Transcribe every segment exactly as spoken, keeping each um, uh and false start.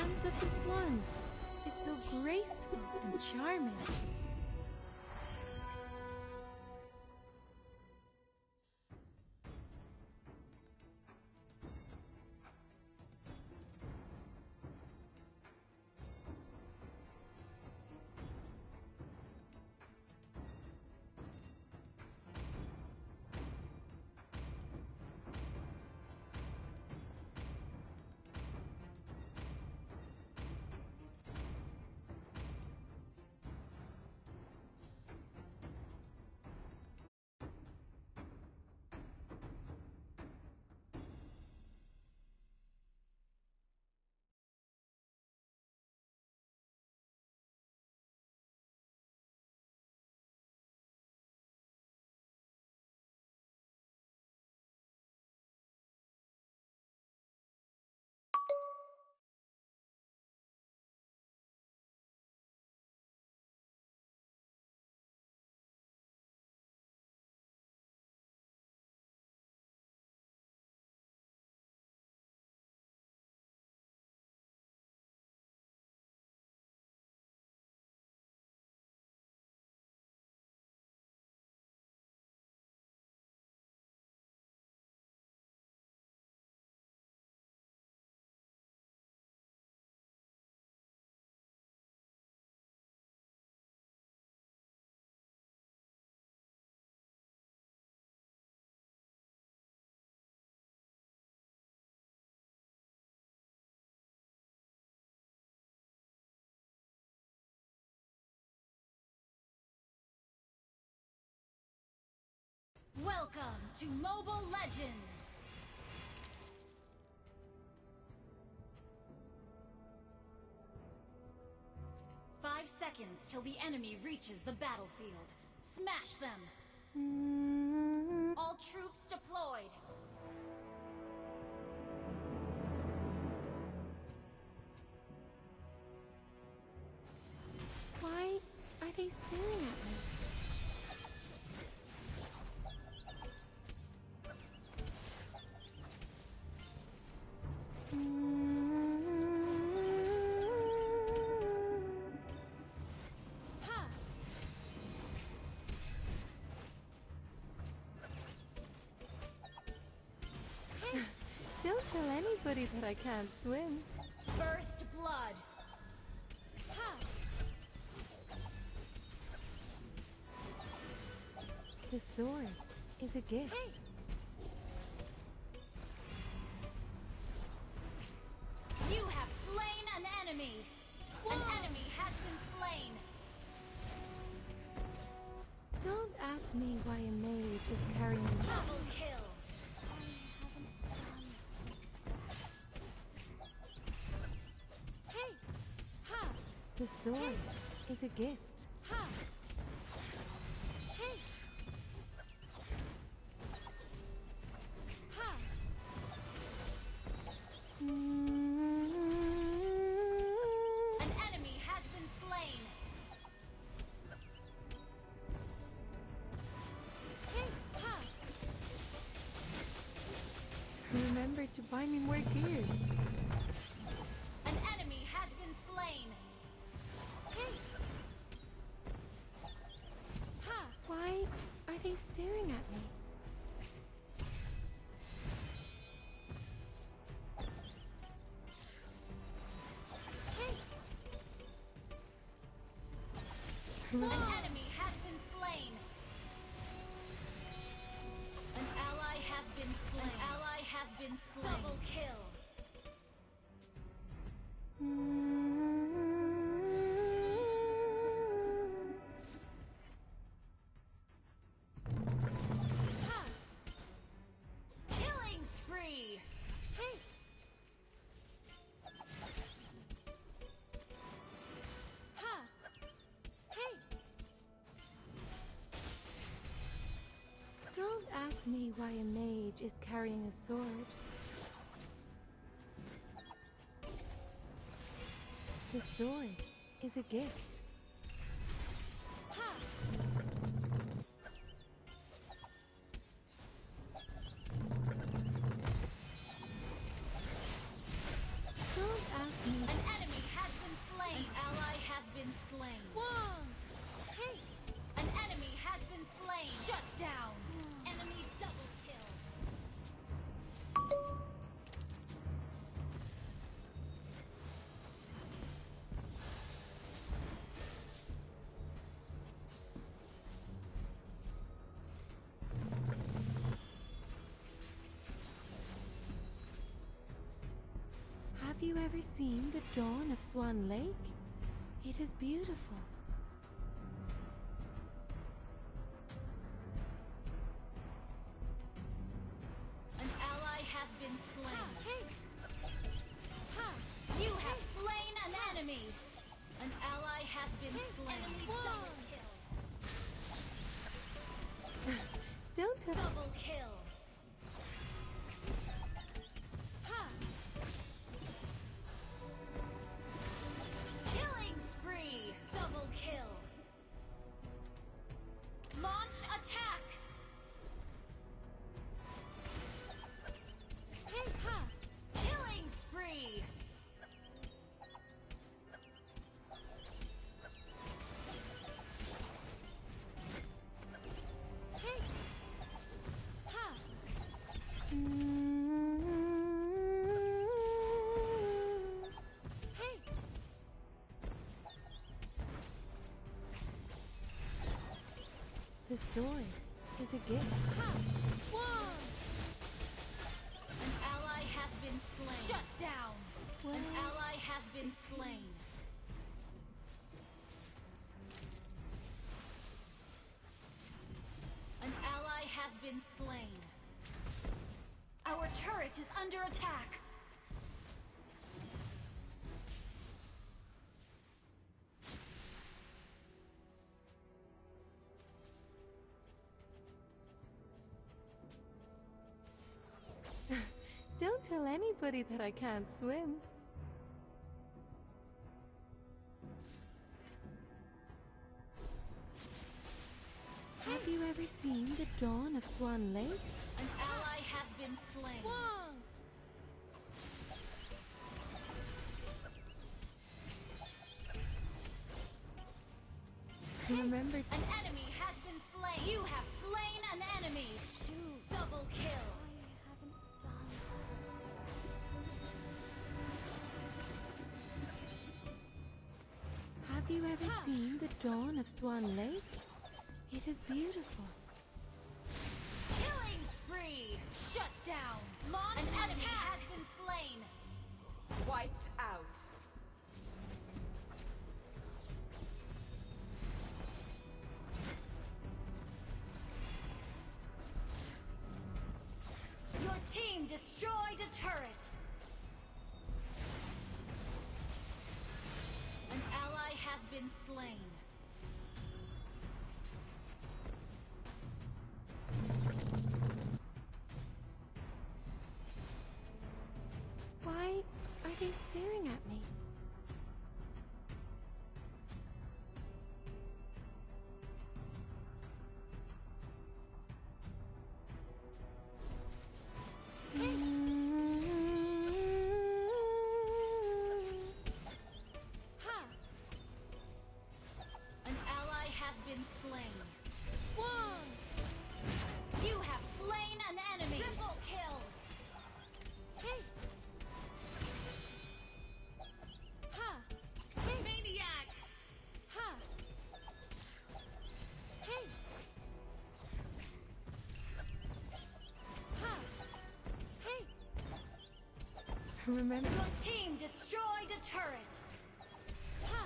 dance of the swans is so graceful and charming. Welcome to Mobile Legends! Five seconds till the enemy reaches the battlefield. Smash them! All troops deployed! Why are they staring at me? Don't tell anybody that I can't swim. First blood! The sword is a gift. You have slain an enemy! An enemy has been slain! Don't ask me why a mage is carrying me. Double kill! The sword is a gift. An enemy has been slain! Remember to buy me more gears. An enemy has been slain! Why are they staring at me? An enemy has been slain! An ally has been slain! An ally has been slain! Double kill! Killing spree! Don't ask me why a mage is carrying a sword. The sword is a gift. Don't ask me. An enemy Have you ever seen the dawn of Swan Lake? It is beautiful. An ally has been slain. Hey! Ha! You have slain an enemy. An ally has been slain. Enemy double kill. Don't tell. Double kill. Ha! Killing spree. Double kill. Launch attack. Hey! Ha! Killing spree. Hey! Ha! Mm. Hey! The sword is a gift. Ha! One! An ally has been slain. Shut down. An Well, ally has been slain. An ally has been slain. Our turret is under attack. don't tell anybody that I can't swim. Have you ever seen the dawn of Swan Lake? An ally has been slain. Wong! Remember, An enemy has been slain. You have slain an enemy. Double kill. have you ever seen the dawn of Swan Lake? It is beautiful. Killing spree. Shut down. Launch an enemy has been slain. Wiped out. Your team destroyed a turret. An ally has been slain. Why are they staring at me? Ha! An ally has been slain. One! You have slain an enemy. Triple kill. Hey! Ha! Hey! Maniac. Ha! Hey! Ha! Hey! Remember? Your team destroyed a turret. Ha!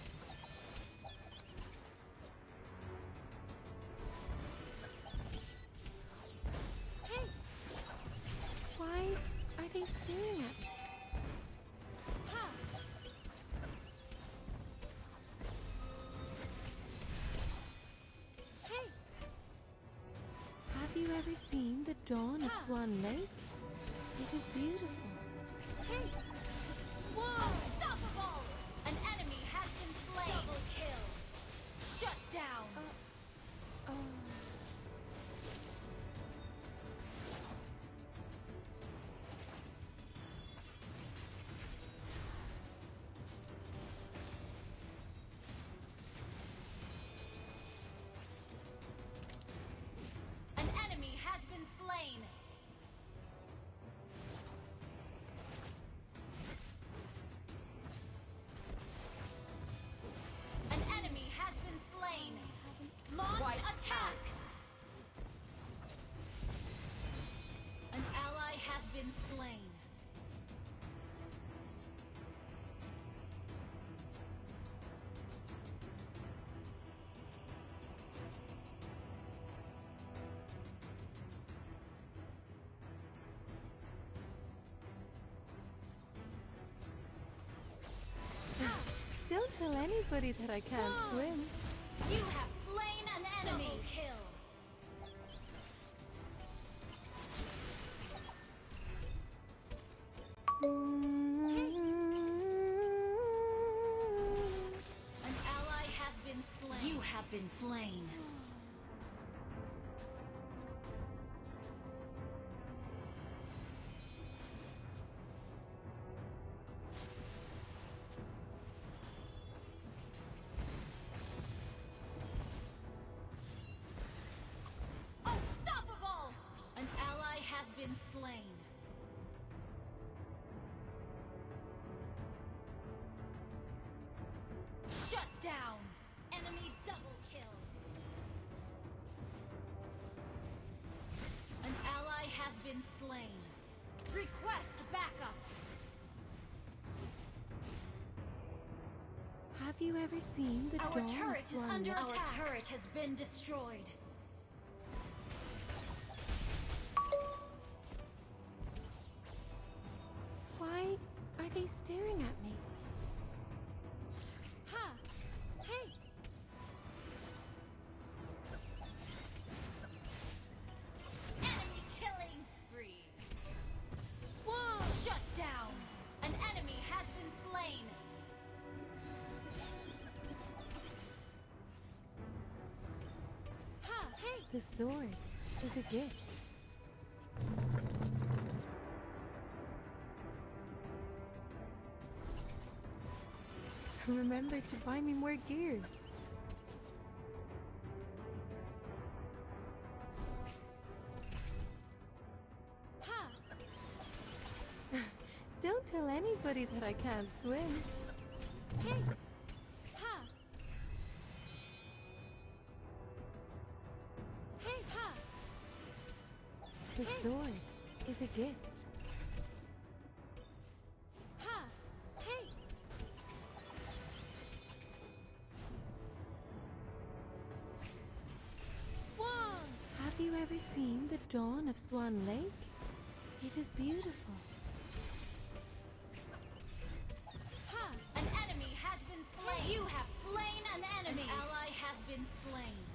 Hey! Why are they staring at me? Ha! Hey! Have you ever seen the dawn of Ha! Swan Lake? It is beautiful. Hey! Whoa! Unstoppable! An enemy has been slain. Double kill. Shut down. Oh. An enemy has been slain. tell anybody that I can't swim. You have slain an enemy. Double kill. An ally has been slain. You have been slain. Unstoppable! An ally has been slain. Shut down! Enemy double kill. An ally has been slain. Request backup. Have you ever seen the Our dawn turret of is Swan under Lake? attack. Our turret has been destroyed. Why are they staring at me? Ha! Hey! Enemy killing spree. Swan! Shut down. An enemy has been slain. Ha! Hey! The sword is a gift. Remember to buy me more gears. Ha! Don't tell anybody that I can't swim. Hey! Ha! Hey! Ha! The sword is a gift. Ha! Hey! Swan! Have you ever seen the dawn of Swan Lake? It is beautiful. Ha! An enemy has been slain. You have slain an enemy. An ally has been slain.